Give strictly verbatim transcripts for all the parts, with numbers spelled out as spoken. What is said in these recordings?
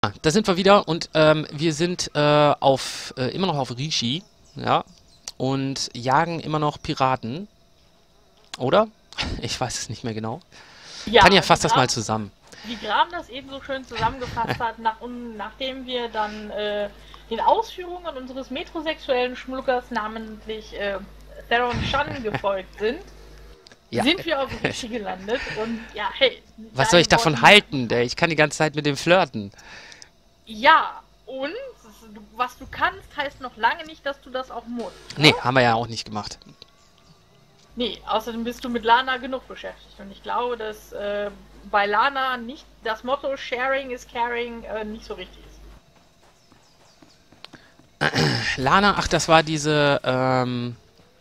Da sind wir wieder und ähm, wir sind äh, auf äh, immer noch auf Rishi, ja, und jagen immer noch Piraten, oder? Ich weiß es nicht mehr genau. Ja, Tanja, wie fasst das mal Gram, zusammen. wie Gram das eben so schön zusammengefasst hat, nach, und nachdem wir dann äh, den Ausführungen unseres metrosexuellen Schmuckers, namentlich äh, Theron Shan, gefolgt sind, Ja, sind wir auf Rishi gelandet und ja, hey, mit was soll ich deinen davon Worten, halten? Der, ich kann die ganze Zeit mit dem flirten. ja, und was du kannst, heißt noch lange nicht, dass du das auch musst. Ne? Nee, haben wir ja auch nicht gemacht. Nee, außerdem bist du mit Lana genug beschäftigt. Und ich glaube, dass äh, bei Lana nicht das Motto Sharing is Caring äh, nicht so richtig ist. Lana, ach, das war diese, ähm,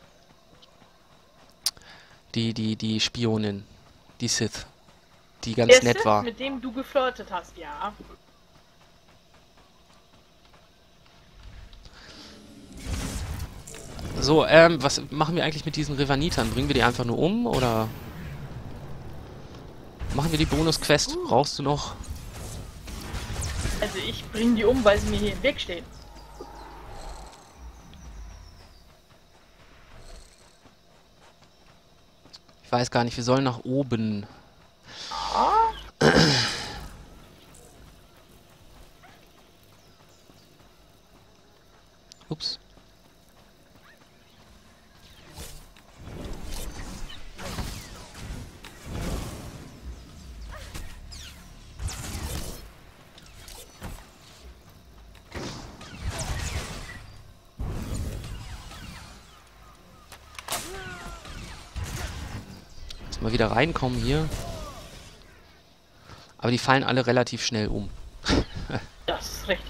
die, die, die Spionin, die Sith, die ganz Der nett Sith, war. mit dem du geflirtet hast, ja. So, ähm, was machen wir eigentlich mit diesen Revanitern? Bringen wir die einfach nur um, oder machen wir die Bonus-Quest? Brauchst du noch? Also ich bringe die um, weil sie mir hier im Weg stehen. Ich weiß gar nicht, wir sollen nach oben. Ah, Ups. Lass mal wieder reinkommen hier. Aber die fallen alle relativ schnell um. das ist richtig.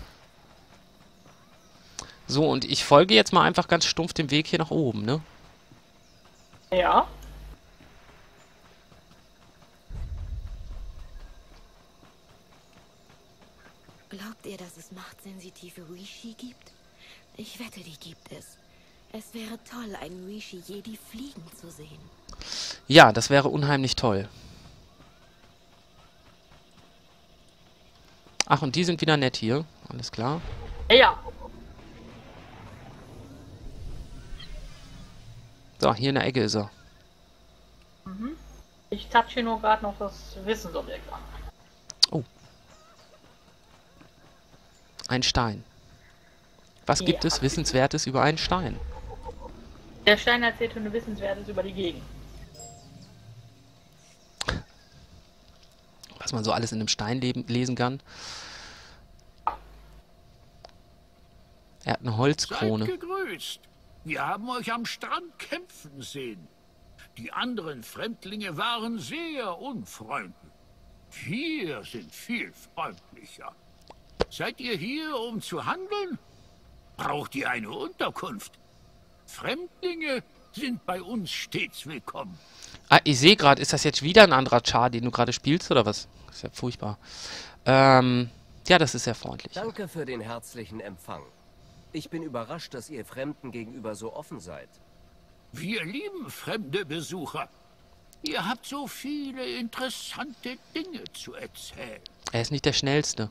So, und ich folge jetzt mal einfach ganz stumpf dem Weg hier nach oben, ne? Ja. Glaubt ihr, dass es machtsensitive Rishi gibt? Ich wette, die gibt es. Es wäre toll, einen Rishi Jedi fliegen zu sehen. Ja, das wäre unheimlich toll. Ach, und die sind wieder nett hier. Alles klar. Ja. So, hier in der Ecke ist er. Mhm. Ich touche nur gerade noch das Wissensobjekt an. Ein Stein. Was gibt Ja. es Wissenswertes über einen Stein? Der Stein erzählt mir Wissenswertes über die Gegend. Was man so alles in einem Stein leben, lesen kann. Er hat eine Seid Holzkrone. gegrüßt. Wir haben euch am Strand kämpfen sehen. Die anderen Fremdlinge waren sehr unfreundlich. Wir sind viel freundlicher. Seid ihr hier, um zu handeln? Braucht ihr eine Unterkunft? Fremdlinge sind bei uns stets willkommen. Ah, ich sehe gerade, ist das jetzt wieder ein anderer Char, den du gerade spielst, oder was? Das ist ja furchtbar. Ähm, ja, das ist sehr freundlich. Danke für den herzlichen Empfang. Ich bin überrascht, dass ihr Fremden gegenüber so offen seid. Wir lieben fremde Besucher. Ihr habt so viele interessante Dinge zu erzählen. Er ist nicht der Schnellste.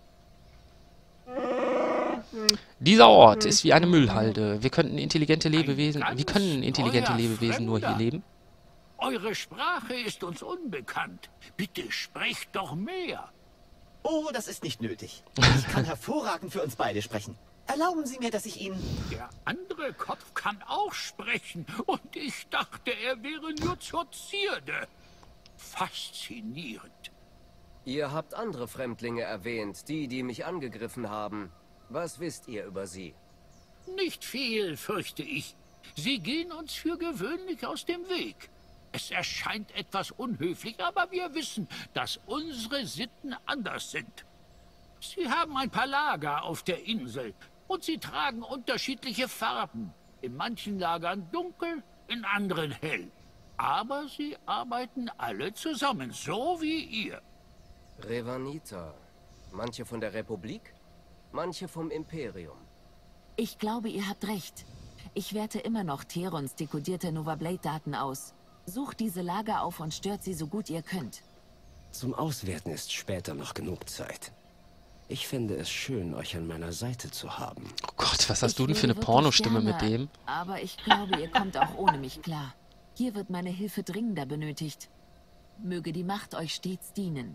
Dieser Ort ist wie eine Müllhalde. Wir könnten intelligente Lebewesen... ganz Wie können intelligente neuer Lebewesen nur hier Fremder. leben? Eure Sprache ist uns unbekannt. Bitte sprecht doch mehr. Oh, das ist nicht nötig. Ich kann hervorragend für uns beide sprechen. Erlauben Sie mir, dass ich Ihnen... Der andere Kopf kann auch sprechen. Und ich dachte, er wäre nur zur Zierde. Faszinierend. Ihr habt andere Fremdlinge erwähnt, die, die mich angegriffen haben. Was wisst ihr über sie? Nicht viel, fürchte ich. Sie gehen uns für gewöhnlich aus dem Weg. Es erscheint etwas unhöflich, aber wir wissen, dass unsere Sitten anders sind. Sie haben ein paar Lager auf der Insel und sie tragen unterschiedliche Farben. In manchen Lagern dunkel, in anderen hell. Aber sie arbeiten alle zusammen, so wie ihr. Revanita. Manche von der Republik, manche vom Imperium. Ich glaube, ihr habt recht. Ich werte immer noch Therons dekodierte Nova Blade-Daten aus. Sucht diese Lager auf und stört sie so gut ihr könnt. Zum Auswerten ist später noch genug Zeit. Ich finde es schön, euch an meiner Seite zu haben. Oh Gott, was hast Ich du denn für eine wäre wirklich Pornostimme gerne, mit dem? Aber ich glaube, ihr kommt auch ohne mich klar. Hier wird meine Hilfe dringender benötigt. Möge die Macht euch stets dienen.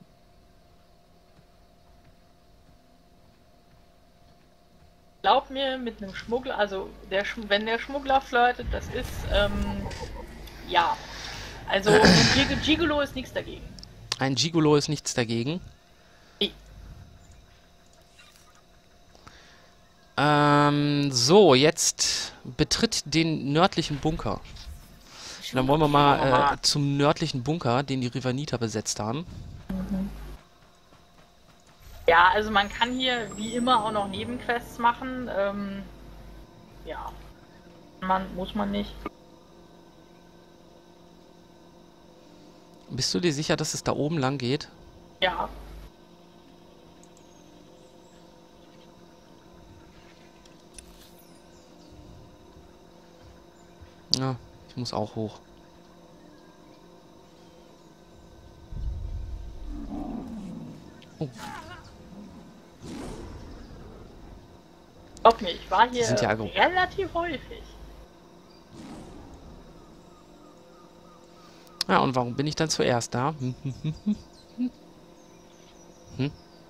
Glaub mir, mit einem Schmuggler, also der, Sch- wenn der Schmuggler flirtet, das ist, ähm, ja. Also Gig- Gigolo ist nichts dagegen. Ein Gigolo ist nichts dagegen. Nee. Ähm, so, jetzt betritt den nördlichen Bunker. Dann wollen wir mal äh, zum nördlichen Bunker, den die Rivaniter besetzt haben. Ja, also man kann hier wie immer auch noch Nebenquests machen. Ähm, ja. Man, muss man nicht. Bist du dir sicher, dass es da oben lang geht? Ja. Ja, ich muss auch hoch. Oh, Glaub mir, ich war hier sind ja aggro. relativ häufig. ja, und warum bin ich dann zuerst da? Hm, hm, hm, hm, hm. Hm?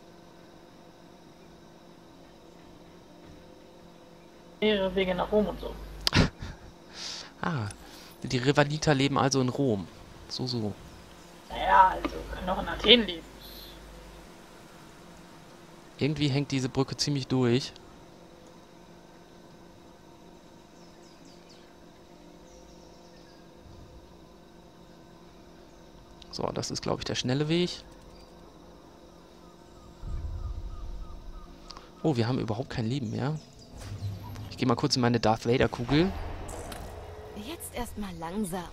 Mehrere Wege nach Rom und so. Ah, die Rivaniter leben also in Rom. So, so. Naja, also können auch in Athen leben. Irgendwie hängt diese Brücke ziemlich durch. So, das ist, glaube ich, der schnelle Weg. Oh, wir haben überhaupt kein Leben mehr. Ich gehe mal kurz in meine Darth Vader Kugel. Jetzt erstmal langsam.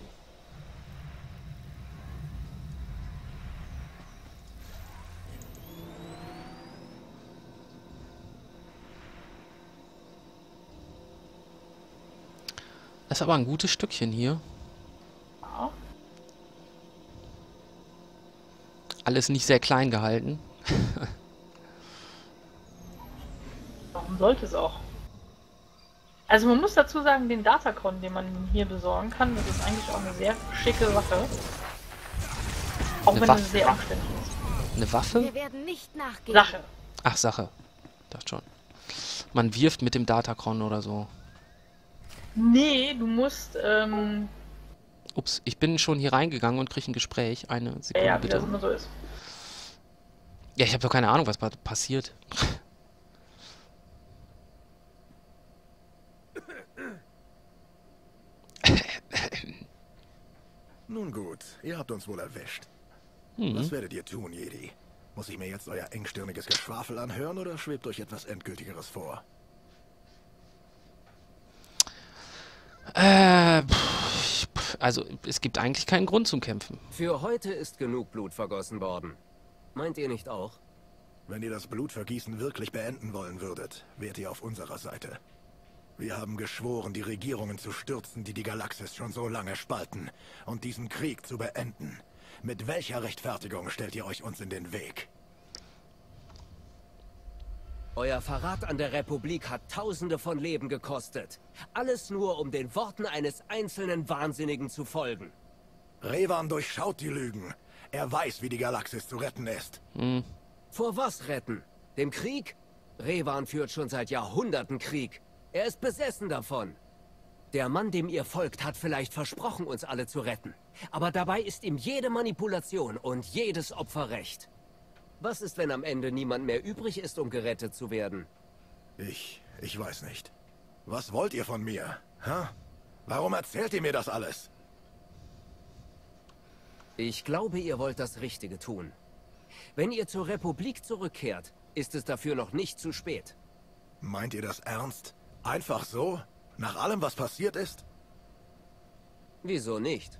Das ist aber ein gutes Stückchen hier. Ja. Alles nicht sehr klein gehalten. Warum sollte es auch? Also man muss dazu sagen, den Datacron, den man hier besorgen kann, das ist eigentlich auch eine sehr schicke Sache. Auch Eine wenn Waffe. es sehr umständlich ist. Eine Waffe? Wir werden nicht nachgeben. Sache. Ach, Sache. Dachte schon. Man wirft mit dem Datacron oder so. Nee, du musst, ähm, Ups, ich bin schon hier reingegangen und kriege ein Gespräch. Eine ja, Sekunde ja, wie bitte. das immer so ist. Ja, ich habe doch keine Ahnung, was pa- passiert. Nun gut, ihr habt uns wohl erwischt. Hm. Was werdet ihr tun, Jedi? Muss ich mir jetzt euer engstirniges Geschwafel anhören oder schwebt euch etwas Endgültigeres vor? Äh, pff, pff, also es gibt eigentlich keinen Grund zum Kämpfen. Für heute ist genug Blut vergossen worden. Meint ihr nicht auch? Wenn ihr das Blutvergießen wirklich beenden wollen würdet, wärt ihr auf unserer Seite. Wir haben geschworen, die Regierungen zu stürzen, die die Galaxis schon so lange spalten, und diesen Krieg zu beenden. Mit welcher Rechtfertigung stellt ihr euch uns in den Weg? Euer Verrat an der Republik hat Tausende von Leben gekostet. Alles nur, um den Worten eines einzelnen Wahnsinnigen zu folgen. Revan durchschaut die Lügen. Er weiß, wie die Galaxis zu retten ist. Hm. Vor was retten? Dem Krieg? Revan führt schon seit Jahrhunderten Krieg. Er ist besessen davon. Der Mann, dem ihr folgt, hat vielleicht versprochen, uns alle zu retten. Aber dabei ist ihm jede Manipulation und jedes Opfer recht. Was ist, wenn am Ende niemand mehr übrig ist, um gerettet zu werden? Ich... ich weiß nicht. Was wollt ihr von mir? Hä? Warum erzählt ihr mir das alles? Ich glaube, ihr wollt das Richtige tun. Wenn ihr zur Republik zurückkehrt, ist es dafür noch nicht zu spät. Meint ihr das ernst? Einfach so? Nach allem, was passiert ist? Wieso nicht?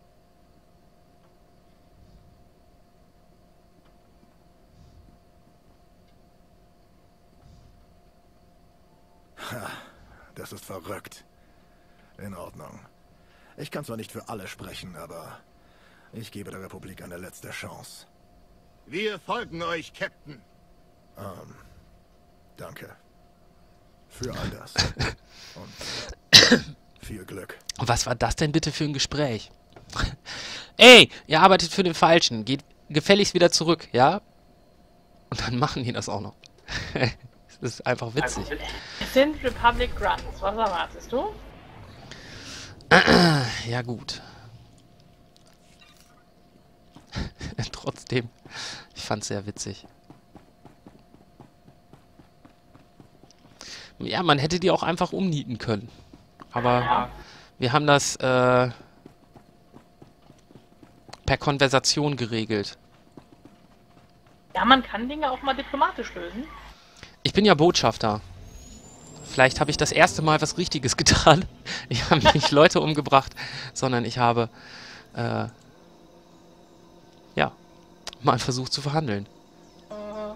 Ha, das ist verrückt. In Ordnung. Ich kann zwar nicht für alle sprechen, aber ich gebe der Republik eine letzte Chance. Wir folgen euch, Captain. Ähm, Danke. Für all das. Und viel Glück. Was war das denn bitte für ein Gespräch? Ey, ihr arbeitet für den Falschen. Geht gefälligst wieder zurück, ja? Und dann machen die das auch noch. Das ist einfach witzig. Es sind Republic Grunts. Was erwartest du? Ja, gut. Trotzdem, ich fand's sehr witzig. Ja, man hätte die auch einfach umnieten können. Aber Ja. wir haben das äh, per Konversation geregelt. Ja, man kann Dinge auch mal diplomatisch lösen. Ich bin ja Botschafter. Vielleicht habe ich das erste Mal was Richtiges getan. Ich habe nicht Leute umgebracht, sondern ich habe äh, ja mal versucht zu verhandeln. Äh,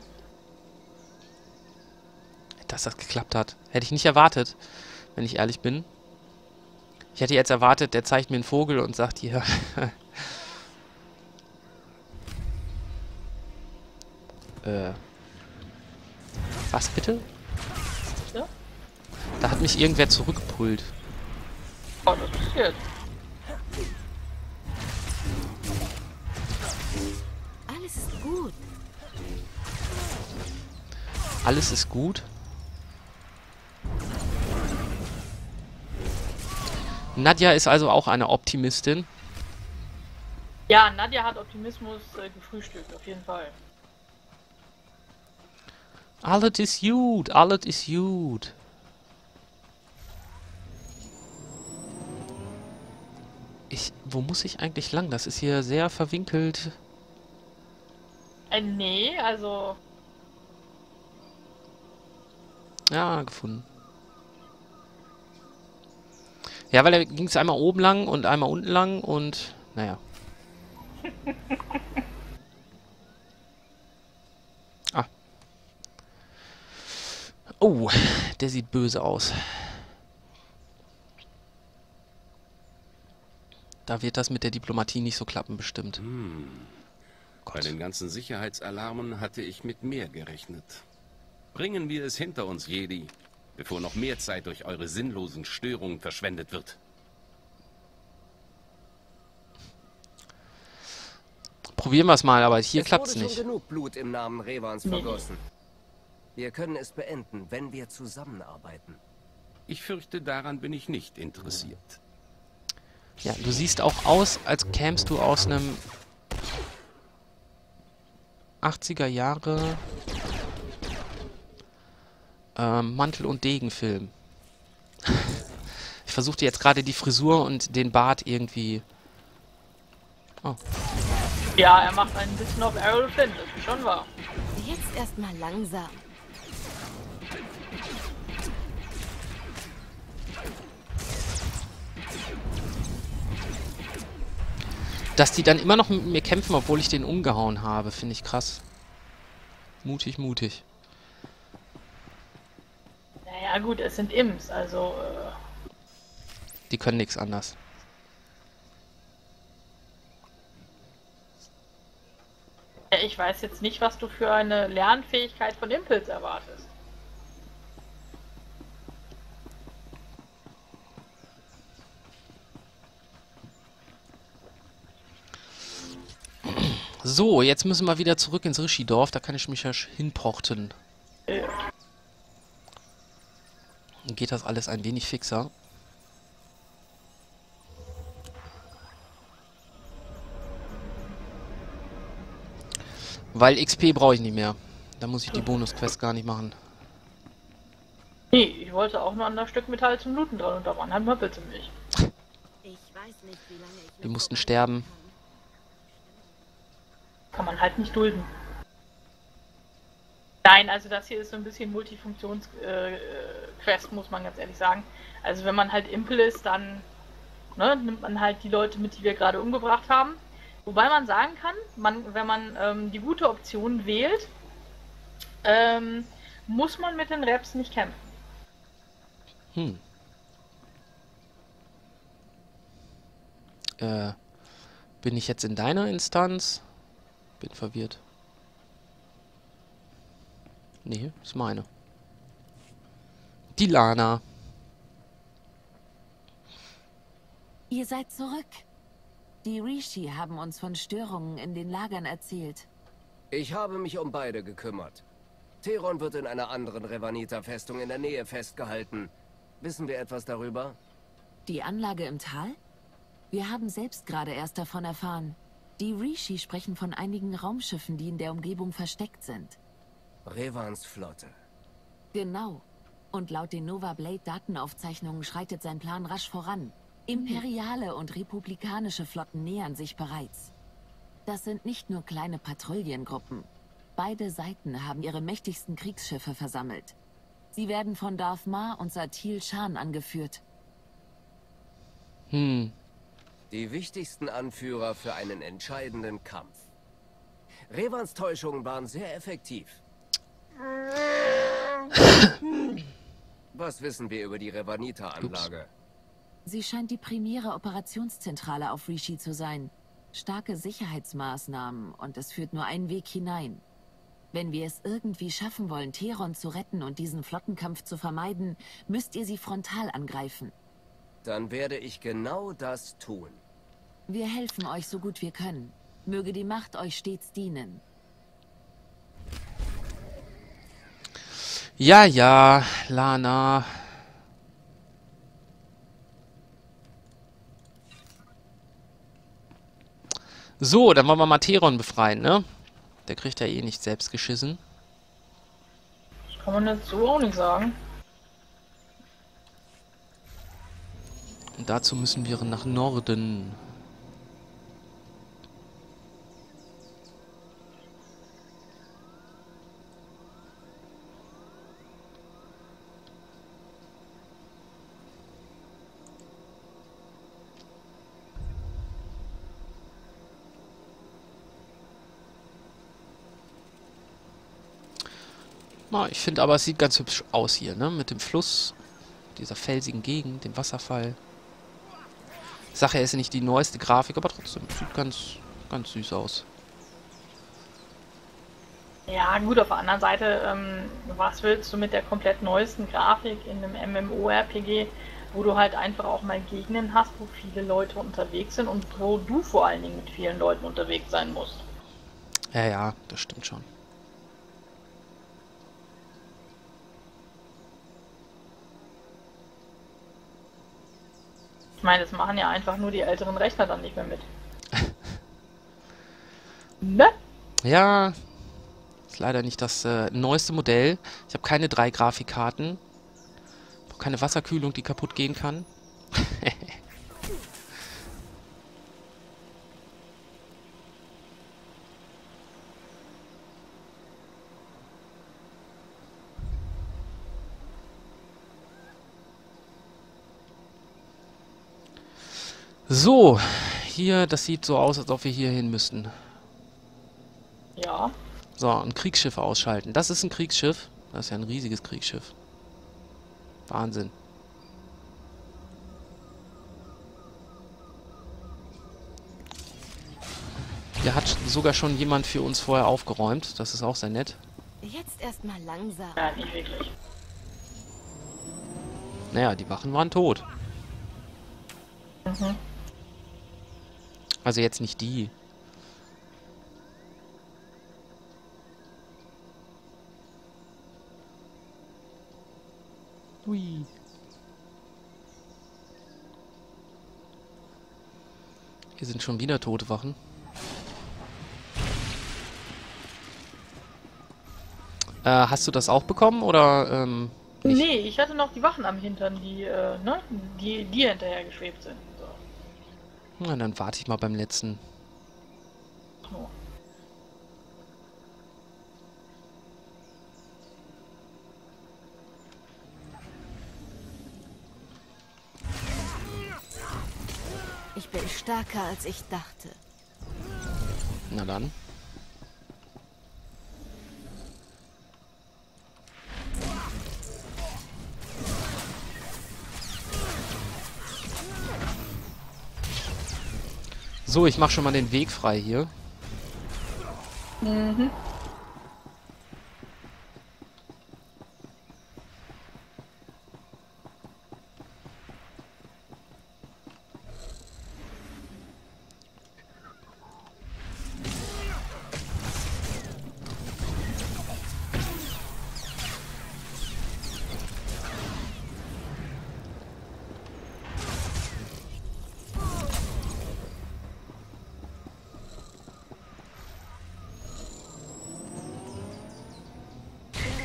Dass das geklappt hat. Hätte ich nicht erwartet, wenn ich ehrlich bin. Ich hätte jetzt erwartet, der zeigt mir einen Vogel und sagt hier. äh. Was bitte? Ja? Da hat mich irgendwer zurückgepult. oh, das passiert. Alles ist gut. Alles ist gut. Nadja ist also auch eine Optimistin. Ja, Nadja hat Optimismus äh, gefrühstückt, auf jeden Fall. Alles ist gut, alles ist gut. Ich, wo muss ich eigentlich lang? Das ist hier sehr verwinkelt. Äh, nee, also... Ja, gefunden. Ja, weil da ging es einmal oben lang und einmal unten lang und naja. Ah. Oh, der sieht böse aus. Da wird das mit der Diplomatie nicht so klappen, bestimmt. Hm. Bei den ganzen Sicherheitsalarmen hatte ich mit mehr gerechnet. Bringen wir es hinter uns, Jedi, bevor noch mehr Zeit durch eure sinnlosen Störungen verschwendet wird. Probieren wir es mal, aber hier Es klappt es wurde nicht. schon genug Blut im Namen Revans vergossen. Wir können es beenden, wenn wir zusammenarbeiten. Ich fürchte, daran bin ich nicht interessiert. Ja, du siehst auch aus, als kämst du aus einem achtziger Jahre ähm, Mantel- und Degen-Film. Ich versuchte jetzt gerade die Frisur und den Bart irgendwie... Oh. Ja, er macht ein bisschen auf Errol Flynn, das ist schon wahr. Jetzt erstmal langsam. Dass die dann immer noch mit mir kämpfen, obwohl ich den umgehauen habe, finde ich krass. Mutig, mutig. Naja gut, es sind Imps, also... Äh, Die können nichts anders. ja, ich weiß jetzt nicht, was du für eine Lernfähigkeit von Impels erwartest. So, jetzt müssen wir wieder zurück ins Rishi-Dorf. Da kann ich mich ja hinporten. Ja. Dann geht das alles ein wenig fixer. Weil X P brauche ich nicht mehr. Da muss ich die Bonus-Quest gar nicht machen. Nee, ich wollte auch nur an das Stück Metall zum Looten dran und da waren halt Möppel ziemlich. Ich weiß nicht, wie lange ich Die noch mussten so sterben. Kann man halt nicht dulden. Nein, also das hier ist so ein bisschen Multifunktions-Quest, muss man ganz ehrlich sagen. Also wenn man halt Impel ist, dann ne, nimmt man halt die Leute mit, die wir gerade umgebracht haben. Wobei man sagen kann, man, wenn man ähm, die gute Option wählt, ähm, muss man mit den Reps nicht kämpfen. Hm. Äh, bin ich jetzt in deiner Instanz? Bin verwirrt. Nee, ist meine. Die Lana. Ihr seid zurück. Die Rishi haben uns von Störungen in den Lagern erzählt. Ich habe mich um beide gekümmert. Theron wird in einer anderen Revanita-Festung in der Nähe festgehalten. Wissen wir etwas darüber? Die Anlage im Tal? Wir haben selbst gerade erst davon erfahren. Die Rishi sprechen von einigen Raumschiffen, die in der Umgebung versteckt sind. Revans Flotte. Genau. Und laut den Nova Blade Datenaufzeichnungen schreitet sein Plan rasch voran. Imperiale und republikanische Flotten nähern sich bereits. Das sind nicht nur kleine Patrouillengruppen. Beide Seiten haben ihre mächtigsten Kriegsschiffe versammelt. Sie werden von Darth Mar und Satil Shan angeführt. Hm. Die wichtigsten Anführer für einen entscheidenden Kampf. Revans Täuschungen waren sehr effektiv. Was wissen wir über die Revanita-Anlage? Sie scheint die primäre Operationszentrale auf Rishi zu sein. Starke Sicherheitsmaßnahmen und es führt nur ein Weg hinein. Wenn wir es irgendwie schaffen wollen, Theron zu retten und diesen Flottenkampf zu vermeiden, müsst ihr sie frontal angreifen. Dann werde ich genau das tun. Wir helfen euch so gut wir können. Möge die Macht euch stets dienen. Ja, ja, Lana. So, dann wollen wir mal Theron befreien, ne? Der kriegt ja eh nicht selbst geschissen. Das kann man jetzt so auch nicht sagen. Und dazu müssen wir nach Norden. Na, ich finde aber, es sieht ganz hübsch aus hier, ne? Mit dem Fluss, dieser felsigen Gegend, dem Wasserfall. Sache ist nicht die neueste Grafik, aber trotzdem sieht ganz, ganz süß aus. Ja, gut, auf der anderen Seite, ähm, was willst du mit der komplett neuesten Grafik in einem MMORPG, wo du halt einfach auch mal Gegenden hast, wo viele Leute unterwegs sind und wo du vor allen Dingen mit vielen Leuten unterwegs sein musst. Ja, ja, das stimmt schon. Ich meine, das machen ja einfach nur die älteren Rechner dann nicht mehr mit. Ne? Ja, ist leider nicht das äh, neueste Modell. Ich habe keine drei Grafikkarten. Keine Wasserkühlung, die kaputt gehen kann. So, hier, das sieht so aus, als ob wir hier hin müssten. Ja. So, ein Kriegsschiff ausschalten. Das ist ein Kriegsschiff. Das ist ja ein riesiges Kriegsschiff. Wahnsinn. Hier hat sogar schon jemand für uns vorher aufgeräumt. Das ist auch sehr nett. Jetzt erstmal langsam. Ja, nicht wirklich. Naja, die Wachen waren tot. Mhm. Also jetzt nicht die. Hui. Hier sind schon wieder tote Wachen. Äh, hast du das auch bekommen oder ähm, nicht? Nee, ich hatte noch die Wachen am Hintern, die, äh, ne, die, die hinterher geschwebt sind. So. Na, dann warte ich mal beim letzten. So. Ich bin stärker, als ich dachte. Na dann. So, ich mach schon mal den Weg frei hier. Mhm.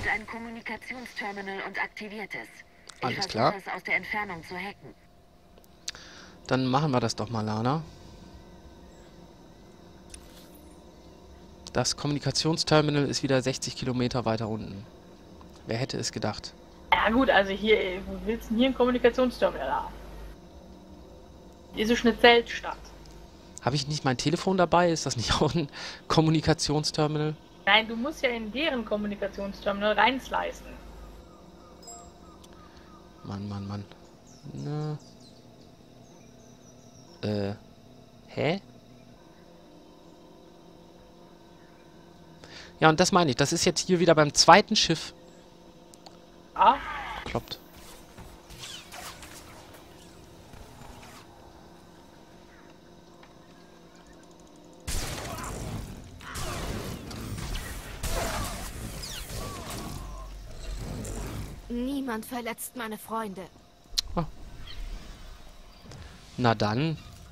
ein Kommunikationsterminal und aktiviert es. Ich Alles versuche klar. es aus der Entfernung zu hacken. Dann machen wir das doch mal, Lana. Das Kommunikationsterminal ist wieder sechzig Kilometer weiter unten. Wer hätte es gedacht? Ja gut, also hier, wo willst du denn hier ein Kommunikationsterminal haben? Hier ist eine Zeltstadt. Habe ich nicht mein Telefon dabei? Ist das nicht auch ein Kommunikationsterminal? Nein, du musst ja in deren Kommunikationsterminal reinslicen. Mann, Mann, Mann. Na. Äh. Hä? Ja, und das meine ich. Das ist jetzt hier wieder beim zweiten Schiff. Ah, Kloppt. Niemand verletzt meine Freunde. Na dann.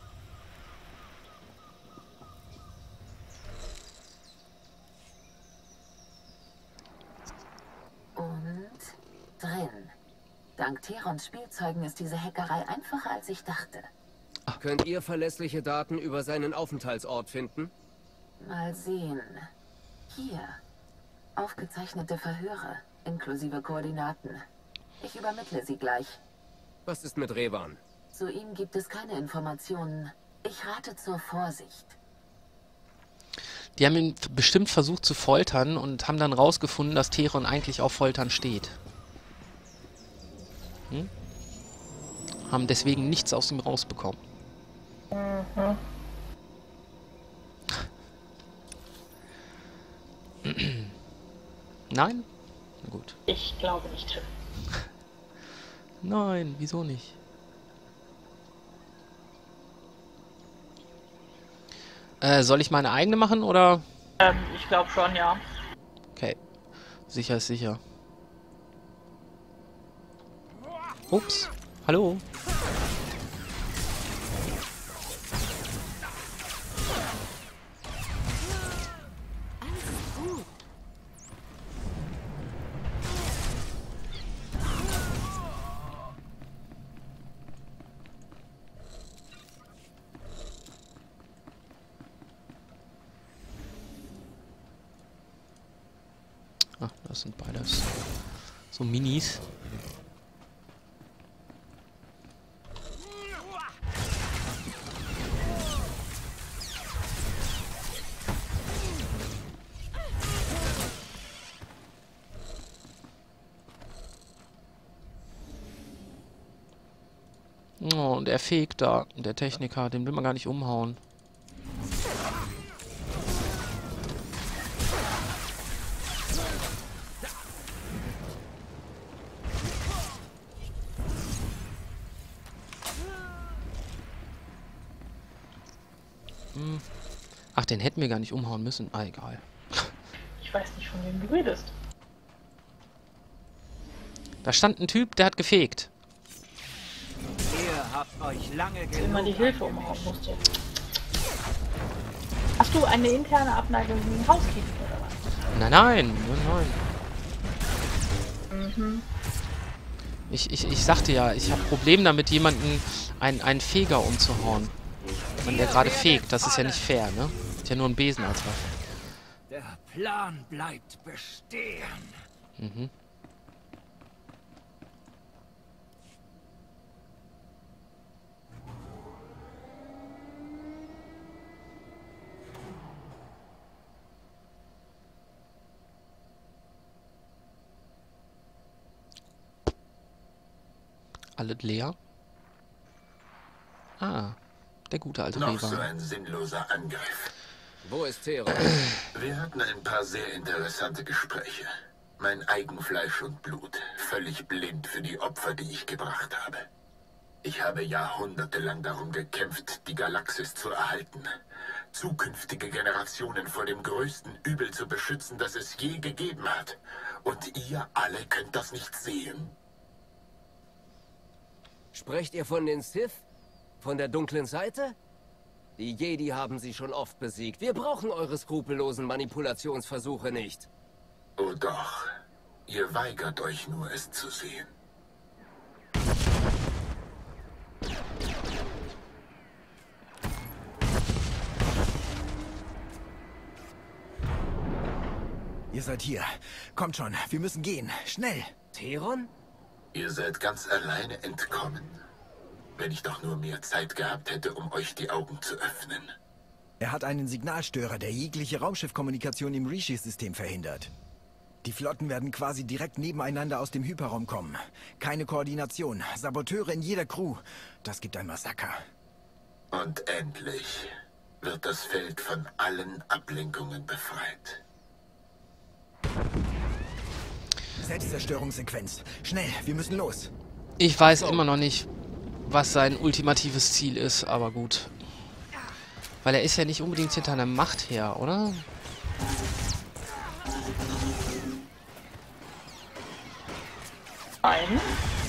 Und drin. Dank Terons Spielzeugen ist diese Hackerei einfacher, als ich dachte. Könnt ihr verlässliche Daten über seinen Aufenthaltsort finden? Mal sehen. Hier. Aufgezeichnete Verhöre, inklusive Koordinaten. Ich übermittle sie gleich. Was ist mit Revan? Zu ihm gibt es keine Informationen. Ich rate zur Vorsicht. Die haben ihn bestimmt versucht zu foltern und haben dann rausgefunden, dass Teron eigentlich auf Foltern steht. Hm? Haben deswegen nichts aus ihm rausbekommen. mhm. Nein? Na gut. Ich glaube nicht. Nein, wieso nicht? Äh, soll ich meine eigene machen, oder? Ähm, ich glaube schon, ja. Okay. Sicher ist sicher. Ups. Hallo. Ach, das sind beides so Minis. Oh, und er fegt da, der Techniker, den will man gar nicht umhauen. Hm. Ach, den hätten wir gar nicht umhauen müssen. Ah, egal. Ich weiß nicht, von wem du redest. Da stand ein Typ, der hat gefegt. Ihr habt euch lange Wenn man die genug Hilfe umhauen musste. Hast du eine interne Abneigung gegen Housekeeping oder was? Nein, nein, nein, nein. Mhm. Ich, ich, ich sagte ja, ich habe Problem damit, jemanden einen, einen Feger umzuhauen. Wenn der gerade fegt, das ist ja nicht fair, ne? Ist ja nur ein Besen als Waffe. Der Plan bleibt bestehen. Mhm. Alles leer. Ah, der gute alte Noch so Revan. ein sinnloser Angriff. Wo ist Teron? Wir hatten ein paar sehr interessante Gespräche. Mein Eigenfleisch und Blut, völlig blind für die Opfer, die ich gebracht habe. Ich habe jahrhundertelang darum gekämpft, die Galaxis zu erhalten. Zukünftige Generationen vor dem größten Übel zu beschützen, das es je gegeben hat. Und ihr alle könnt das nicht sehen. Sprecht ihr von den Sith? Von der dunklen Seite? Die Jedi haben sie schon oft besiegt. Wir brauchen eure skrupellosen Manipulationsversuche nicht. Oh doch. Ihr weigert euch nur, es zu sehen. Ihr seid hier. Kommt schon, wir müssen gehen. Schnell. Theron? Ihr seid ganz alleine entkommen. Wenn ich doch nur mehr Zeit gehabt hätte, um euch die Augen zu öffnen. Er hat einen Signalstörer, der jegliche Raumschiffkommunikation im Rishi-System verhindert. Die Flotten werden quasi direkt nebeneinander aus dem Hyperraum kommen. Keine Koordination, Saboteure in jeder Crew. Das gibt ein Massaker. Und endlich wird das Feld von allen Ablenkungen befreit. Selbstzerstörungssequenz. Schnell, wir müssen los. Ich weiß immer noch nicht, was sein ultimatives Ziel ist, aber gut. Weil er ist ja nicht unbedingt hinter einer Macht her, oder? Nein.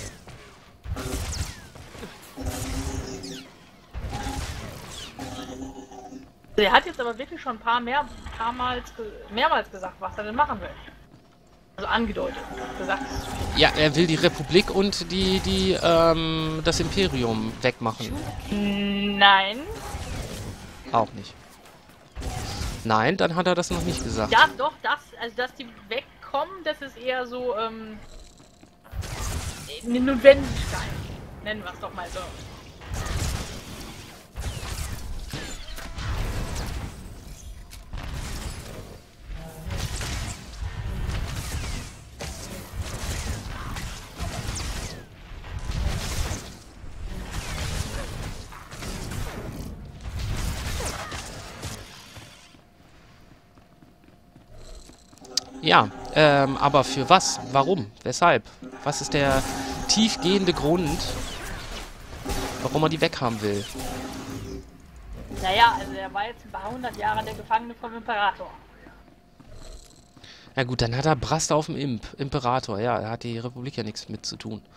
Der hat jetzt aber wirklich schon ein paar mehr, paar Mal, mehrmals gesagt, was er denn machen will. Also angedeutet. Gesagt. Ja, er will die Republik und die, die, ähm, das Imperium wegmachen. Nein. Auch nicht. Nein, dann hat er das noch nicht gesagt. Ja, doch, das, also dass die wegkommen, das ist eher so, ähm, eine Notwendigkeit. Nennen wir es doch mal so. Ja, ähm, aber für was? Warum? Weshalb? Was ist der tiefgehende Grund, warum er die weghaben will? Naja, also er war jetzt ein paar hundert Jahre der Gefangene vom Imperator. Ja gut, dann hat er Brast auf dem Imp, Imperator. Ja, da hat die Republik ja nichts mit zu tun.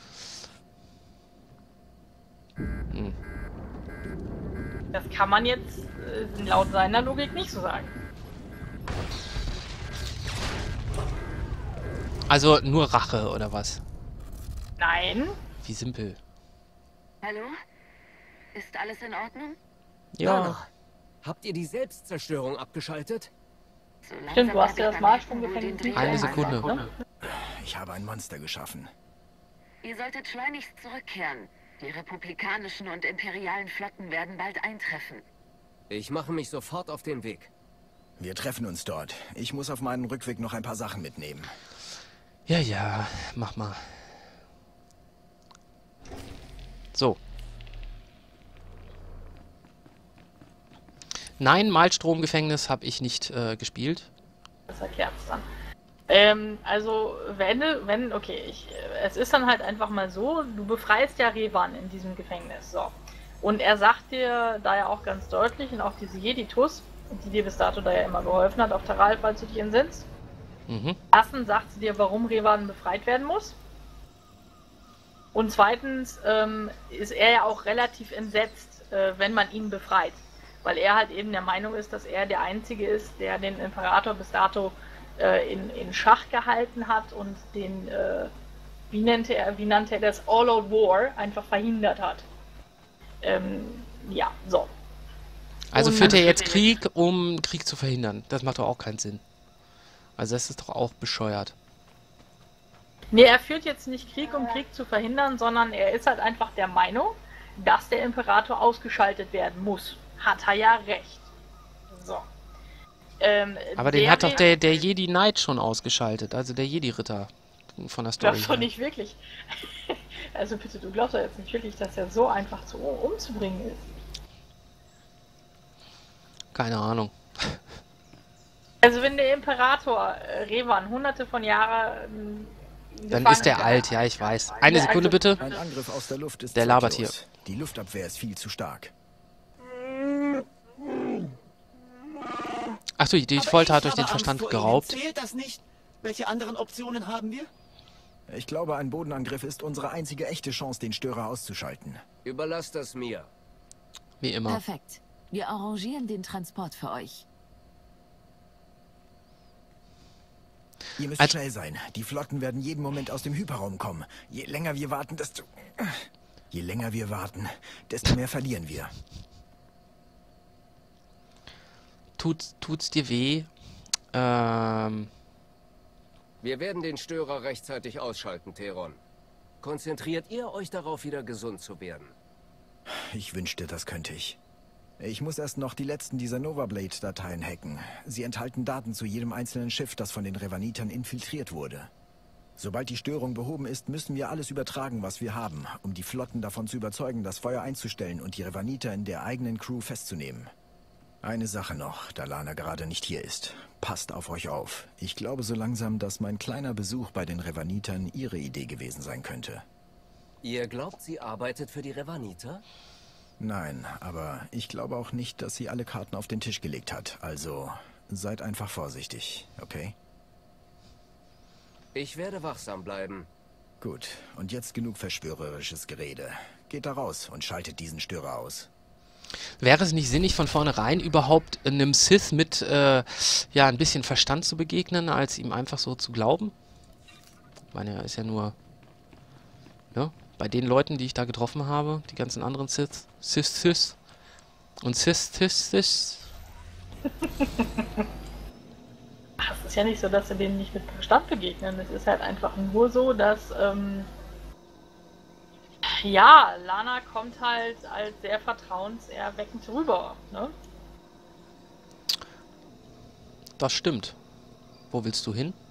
Hm. Das kann man jetzt äh, laut seiner Logik nicht so sagen. Also nur Rache, oder was? Nein. Wie simpel. Hallo? Ist alles in Ordnung? Ja. Lana, habt ihr die Selbstzerstörung abgeschaltet? So Stimmt, du hast ja das langsam Marschsprunggefängnis nicht Eine eingehalten, Sekunde. ne? Ich habe ein Monster geschaffen. Ihr solltet schleunigst zurückkehren. Die republikanischen und imperialen Flotten werden bald eintreffen. Ich mache mich sofort auf den Weg. Wir treffen uns dort. Ich muss auf meinem Rückweg noch ein paar Sachen mitnehmen. Ja, ja, mach mal. So. Nein, Malstromgefängnis habe ich nicht äh, gespielt. Das erklärt es dann. Ähm, also, wenn, wenn, okay, ich, es ist dann halt einfach mal so, du befreist ja Revan in diesem Gefängnis, so. Und er sagt dir da ja auch ganz deutlich, und auch diese Jeditus, die dir bis dato da ja immer geholfen hat, auf Taral, falls du dich entsinnst. Mhm. Erstens sagt sie dir, warum Revan befreit werden muss. Und zweitens ähm, ist er ja auch relativ entsetzt, äh, wenn man ihn befreit. Weil er halt eben der Meinung ist, dass er der Einzige ist, der den Imperator bis dato äh, in, in Schach gehalten hat und den, äh, wie nannte er, wie nannte er das, All-Out War einfach verhindert hat. Ähm, ja, so. Also Und- führt er jetzt Krieg, um Krieg zu verhindern. Das macht doch auch keinen Sinn. Also das ist doch auch bescheuert. Nee, er führt jetzt nicht Krieg, um Krieg zu verhindern, sondern er ist halt einfach der Meinung, dass der Imperator ausgeschaltet werden muss. Hat er ja recht. So. Ähm, Aber den der hat doch will- der, der Jedi Knight schon ausgeschaltet. Also der Jedi-Ritter von der Story. Glaubst du nicht wirklich? Also bitte, du glaubst doch jetzt nicht wirklich, dass er so einfach zu umzubringen ist. Keine Ahnung. Also wenn der Imperator äh, Revan hunderte von Jahren äh, Dann gefangen ist der hat- alt, ja, ich weiß. Eine Ja, Sekunde also- bitte. Ein Angriff aus der Luft ist Der labert zwecklos. Die Luftabwehr ist viel zu stark. Ach du, die Aber Folter hat ich euch den habe Angst Verstand vor Ihnen. geraubt. Zählt das nicht? Welche anderen Optionen haben wir? Ich glaube, ein Bodenangriff ist unsere einzige echte Chance, den Störer auszuschalten. Überlasst das mir. Wie immer. Perfekt. Wir arrangieren den Transport für euch. Ihr müsst Also- schnell sein. Die Flotten werden jeden Moment aus dem Hyperraum kommen. Je länger wir warten, desto... Je länger wir warten, desto mehr verlieren wir. Tut, tut's dir weh? Ähm... Wir werden den Störer rechtzeitig ausschalten, Theron. Konzentriert ihr euch darauf, wieder gesund zu werden? Ich wünschte, das könnte ich. Ich muss erst noch die letzten dieser Nova Blade-Dateien hacken. Sie enthalten Daten zu jedem einzelnen Schiff, das von den Revanitern infiltriert wurde. Sobald die Störung behoben ist, müssen wir alles übertragen, was wir haben, um die Flotten davon zu überzeugen, das Feuer einzustellen und die Revaniter in der eigenen Crew festzunehmen. Eine Sache noch, da Lana gerade nicht hier ist. Passt auf euch auf. Ich glaube so langsam, dass mein kleiner Besuch bei den Revanitern ihre Idee gewesen sein könnte. Ihr glaubt, sie arbeitet für die Revaniter? Nein, aber ich glaube auch nicht, dass sie alle Karten auf den Tisch gelegt hat. Also seid einfach vorsichtig, okay? Ich werde wachsam bleiben. Gut, und jetzt genug verschwörerisches Gerede. Geht da raus und schaltet diesen Störer aus. Wäre es nicht sinnig, von vornherein überhaupt einem Sith mit äh, ja, ein bisschen Verstand zu begegnen, als ihm einfach so zu glauben? Ich meine, er ist ja nur... Ne? Bei den Leuten, die ich da getroffen habe, die ganzen anderen Sith, Sith, Sith und Sith, Sith, Sith. Ach, es ist ja nicht so, dass sie denen nicht mit Verstand begegnen. Es ist halt einfach nur so, dass, ähm, ja, Lana kommt halt als sehr vertrauenserweckend rüber, ne? Das stimmt. Wo willst du hin?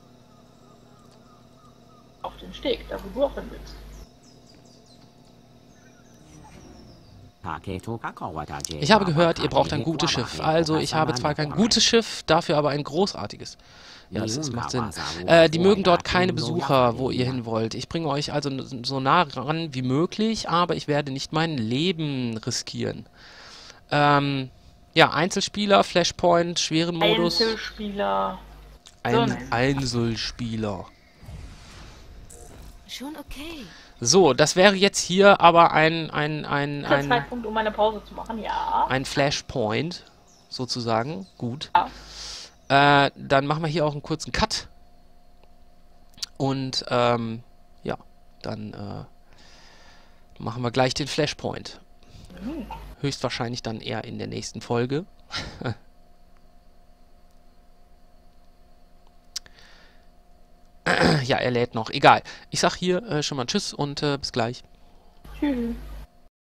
Auf den Steg, da wo du auch hin willst. Ich habe gehört, ihr braucht ein gutes Schiff. Also, ich habe zwar kein gutes Schiff, dafür aber ein großartiges. Ja, das, das macht Sinn. Äh, die mögen dort keine Besucher, wo ihr hin wollt. Ich bringe euch also so nah ran wie möglich, aber ich werde nicht mein Leben riskieren. Ähm, ja, Einzelspieler, Flashpoint, schweren Modus. Einzelspieler. Ein So nein. Einzelspieler. Schon okay. So, das wäre jetzt hier aber ein, ein, ein, Guter ein, Zeitpunkt, um eine Pause zu machen, ja. ein Flashpoint, sozusagen. Gut. Ja. Äh, dann machen wir hier auch einen kurzen Cut. Und, ähm, ja, dann äh, machen wir gleich den Flashpoint. Mhm. Höchstwahrscheinlich dann eher in der nächsten Folge. Ja, er lädt noch. Egal. Ich sag hier äh, schon mal Tschüss und äh, bis gleich. Tschüss.